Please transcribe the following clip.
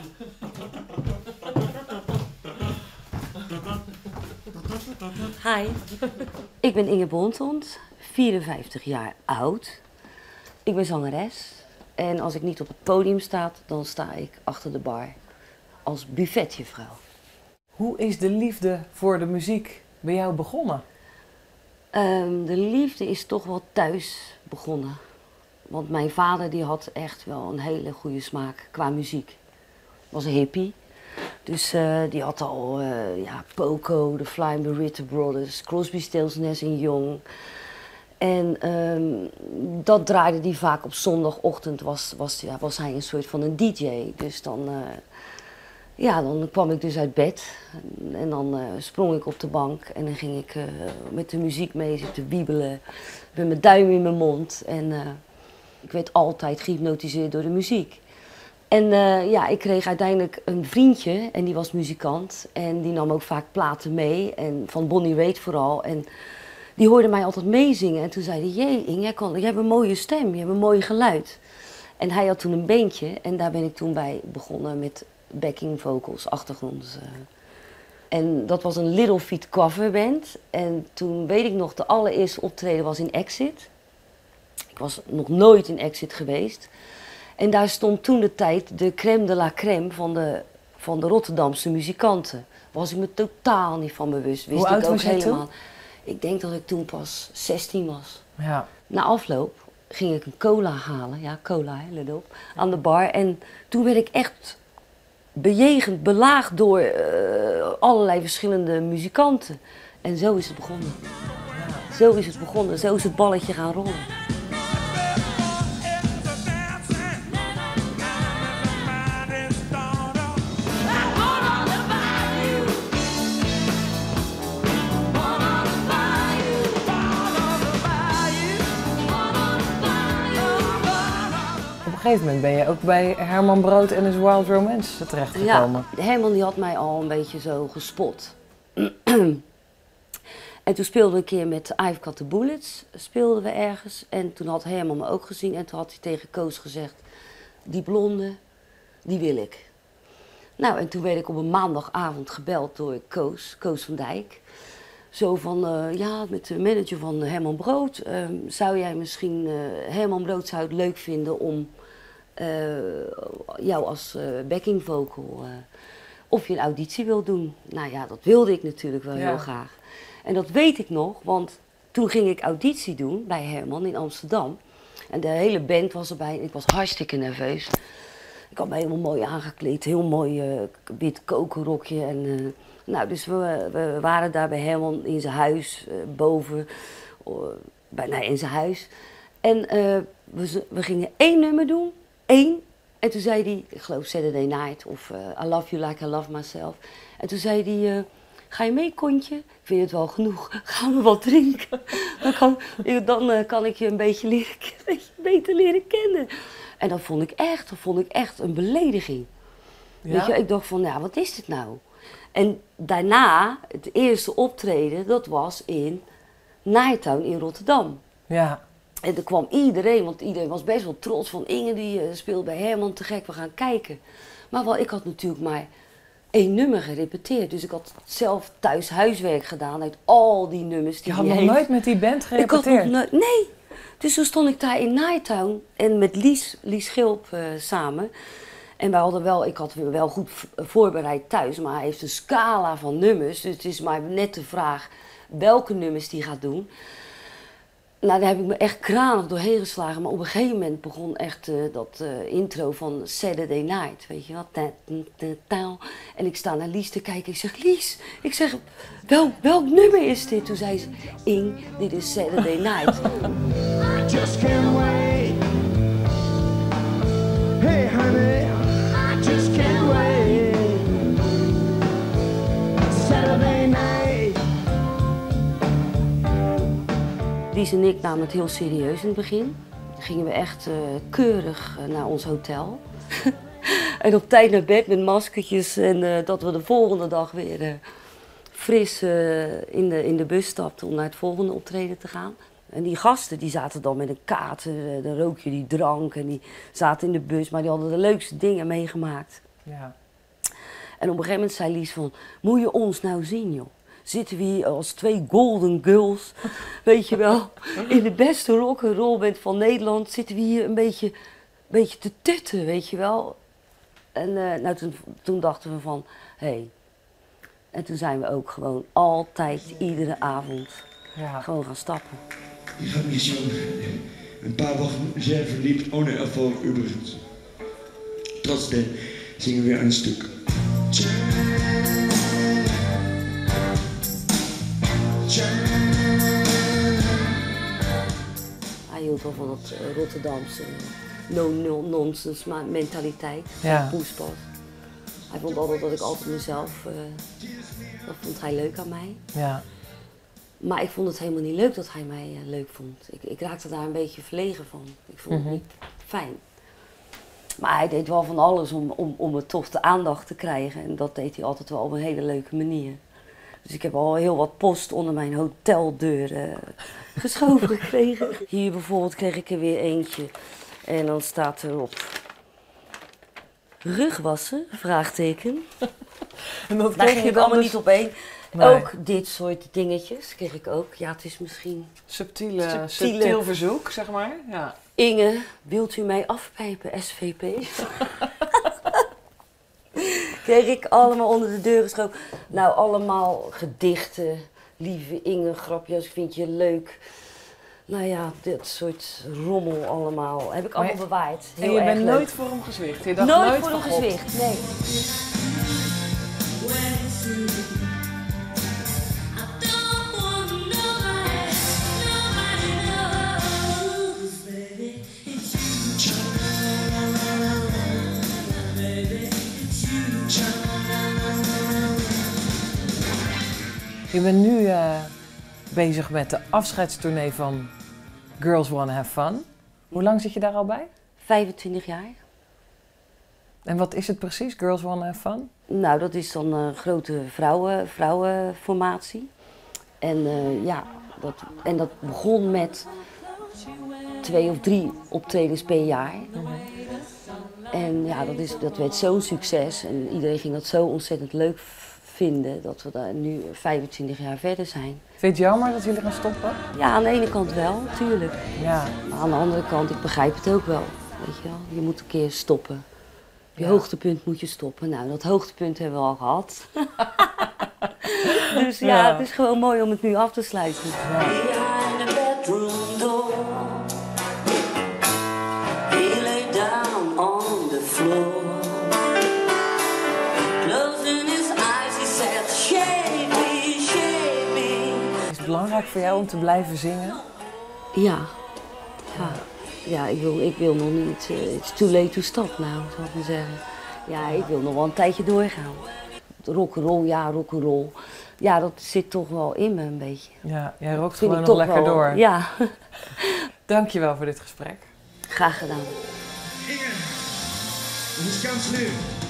Hi, ik ben Inge Bontont, 54 jaar oud. Ik ben zangeres en als ik niet op het podium sta, dan sta ik achter de bar als buffetjuffrouw. Hoe is de liefde voor de muziek bij jou begonnen? De liefde is toch wel thuis begonnen. Want mijn vader die had echt wel een hele goede smaak qua muziek. Was een hippie. Dus die had al Poco, de Flying Burrito Brothers, Crosby, Stills, Nash Young. En dat draaide hij vaak op zondagochtend, was hij een soort van een DJ. Dus dan kwam ik dus uit bed en dan sprong ik op de bank en dan ging ik met de muziek mee zitten wiebelen. Met mijn duim in mijn mond en ik werd altijd gehypnotiseerd door de muziek. En ik kreeg uiteindelijk een vriendje en die was muzikant en die nam ook vaak platen mee, en van Bonnie Raitt vooral. En die hoorde mij altijd meezingen en toen zei hij, jee Inge, jij hebt een mooie stem, je hebt een mooi geluid. En hij had toen een beentje en daar ben ik toen bij begonnen met backing vocals, achtergrond. En dat was een Little Feat coverband en toen weet ik nog, de allereerste optreden was in Exit. Ik was nog nooit in Exit geweest. En daar stond toen de tijd de crème de la crème van de Rotterdamse muzikanten. Daar was ik me totaal niet van bewust. Hoe oud was jij helemaal. toen? Ik denk dat ik toen pas 16 was. Ja. Na afloop ging ik een cola halen, ja cola, let op, aan de bar. En toen werd ik echt bejegend, belaagd door allerlei verschillende muzikanten. En zo is het begonnen. Ja. Zo is het begonnen, zo is het balletje gaan rollen. Op een gegeven moment ben je ook bij Herman Brood en his Wild Romance terechtgekomen. Ja, Herman die had mij al een beetje zo gespot. En toen speelden we een keer met I've Got the Bullets, speelden we ergens. En toen had Herman me ook gezien en toen had hij tegen Koos gezegd, die blonde, die wil ik. Nou, en toen werd ik op een maandagavond gebeld door Koos van Dijk. Zo van, met de manager van Herman Brood, zou jij misschien, Herman Brood zou het leuk vinden om jou als backing vocal, of je een auditie wil doen. Nou ja, dat wilde ik natuurlijk wel heel graag. En dat weet ik nog, want toen ging ik auditie doen bij Herman in Amsterdam. En de hele band was erbij en ik was hartstikke nerveus. Ik had me helemaal mooi aangekleed, heel mooi wit kokerrokje. En, dus we waren daar bij Herman in zijn huis, boven, in zijn huis. En we gingen 1 nummer doen, 1. En toen zei hij, ik geloof Saturday Night of I Love You Like I Love Myself. En toen zei hij, ga je mee, kontje? Ik vind het wel genoeg, gaan we wat drinken? Dan kan ik je een beetje beter leren kennen. En dat vond ik echt een belediging. Ja? Weet je, ik dacht van, ja, wat is dit nou? En daarna, het eerste optreden, dat was in Nighttown in Rotterdam. Ja. En er kwam iedereen, want iedereen was best wel trots van Inge, die speelt bij Herman, te gek, we gaan kijken. Maar ik had natuurlijk maar 1 nummer gerepeteerd, dus ik had zelf thuis huiswerk gedaan uit al die nummers die je had nog nooit met die band gerepeteerd? Nee. Dus toen stond ik daar in Nighttown en met Lies Schilp samen. En ik had me wel goed voorbereid thuis, maar hij heeft een scala van nummers. Dus het is maar net de vraag welke nummers hij gaat doen. Nou, daar heb ik me echt kranig doorheen geslagen. Maar op een gegeven moment begon echt dat intro van Saturday Night. Weet je wat? En ik sta naar Lies te kijken. Ik zeg, Lies, welk nummer is dit? Toen zei ze, Ing, dit is Saturday Night. I just can't wait. Hey honey, I just can't wait. Saturday night. Lies en ik namen het heel serieus in het begin. Dan gingen we echt keurig naar ons hotel. En op tijd naar bed met maskertjes en dat we de volgende dag weer fris in de bus stapten om naar het volgende optreden te gaan. En die gasten die zaten dan met een kaart, dan rook je die drank en die zaten in de bus, maar die hadden de leukste dingen meegemaakt. Ja. En op een gegeven moment zei Lies van, moet je ons nou zien joh? Zitten we hier als 2 golden girls, weet je wel, in de beste rock'n'roll band van Nederland, zitten we hier een beetje te tutten, weet je wel. En nou, toen dachten we van, hé. En toen zijn we ook gewoon altijd, iedere avond, gewoon gaan stappen. Ich habe mich schon ein paar Wochen sehr verliebt, ohne Erfolg übrigens. Trotzdem singen wir ein Stück. Hij hield wel van dat Rotterdamse no-nonsense mentaliteit, poespas. Hij vond altijd dat ik altijd mezelf, dat vond hij leuk aan mij. Ja. Maar ik vond het helemaal niet leuk dat hij mij leuk vond. Ik raakte daar een beetje verlegen van. Ik vond het niet fijn. Maar hij deed wel van alles om het toch de aandacht te krijgen. En dat deed hij altijd wel op een hele leuke manier. Dus ik heb al heel wat post onder mijn hoteldeur geschoven gekregen. Hier bijvoorbeeld kreeg ik er weer eentje. En dan staat erop... Rugwassen? Vraagteken. En dat daar ging ik allemaal niet op één. Nee. Ook dit soort dingetjes kreeg ik ook. Ja, het is misschien... Subtiel verzoek, zeg maar. Ja. Inge, wilt u mij afpijpen, SVP? Kreeg ik allemaal onder de deur geschoven. Nou, allemaal gedichten. Lieve Inge, grapjes, ik vind je leuk. Nou ja, dit soort rommel allemaal. Heb ik allemaal bewaard. Heel en je bent leuk. Nooit voor hem gezwicht? Je dacht nooit voor hem gezwicht, nee. Je bent nu bezig met de afscheidstournee van Girls Wanna Have Fun. Hoe lang zit je daar al bij? 25 jaar. En wat is het precies, Girls Wanna Have Fun? Nou, dat is dan een grote vrouwenformatie. En dat begon met 2 of 3 optredens per jaar. En ja, dat werd zo'n succes en iedereen ging dat zo ontzettend leuk vinden dat we daar nu 25 jaar verder zijn. Vind je het jammer dat jullie gaan stoppen? Ja, aan de ene kant wel, tuurlijk. Ja. Maar aan de andere kant, ik begrijp het ook wel. Weet je wel, je moet een keer stoppen. Op je hoogtepunt moet je stoppen. Nou, dat hoogtepunt hebben we al gehad. Dus ja, het is gewoon mooi om het nu af te sluiten. Ja. Is het belangrijk voor jou om te blijven zingen? Ja. Ja, ik wil nog niet, it's too late to stop nou, zou ik maar zeggen. Ja, ik wil nog wel een tijdje doorgaan. Rock'n'roll, ja, rock'n'roll. Ja, dat zit toch wel in me een beetje. Ja, jij rockt gewoon nog lekker door. Ja. Dankjewel voor dit gesprek. Graag gedaan. Inge, dat is ganz nu.